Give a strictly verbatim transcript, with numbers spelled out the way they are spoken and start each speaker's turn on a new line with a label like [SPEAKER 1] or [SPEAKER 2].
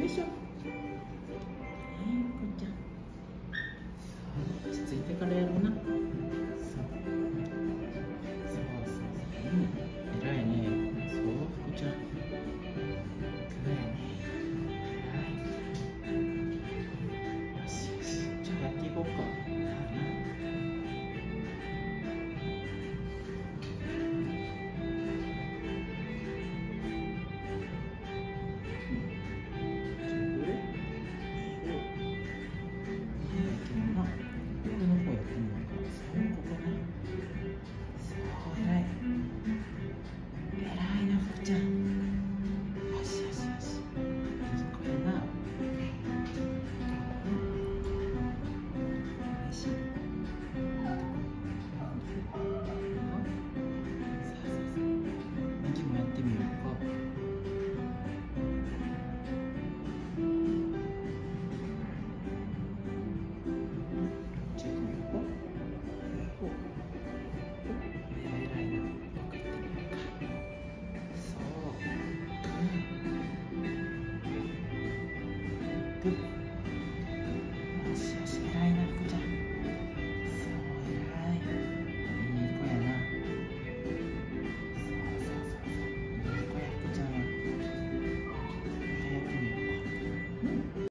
[SPEAKER 1] しょ。はい、こうちゃん。落ち着いてからやろうな。そう。そうそうそう。うん。偉いね。そう、福ちゃん。偉いね。偉い。よしよし。じゃあやっていこうか。Good.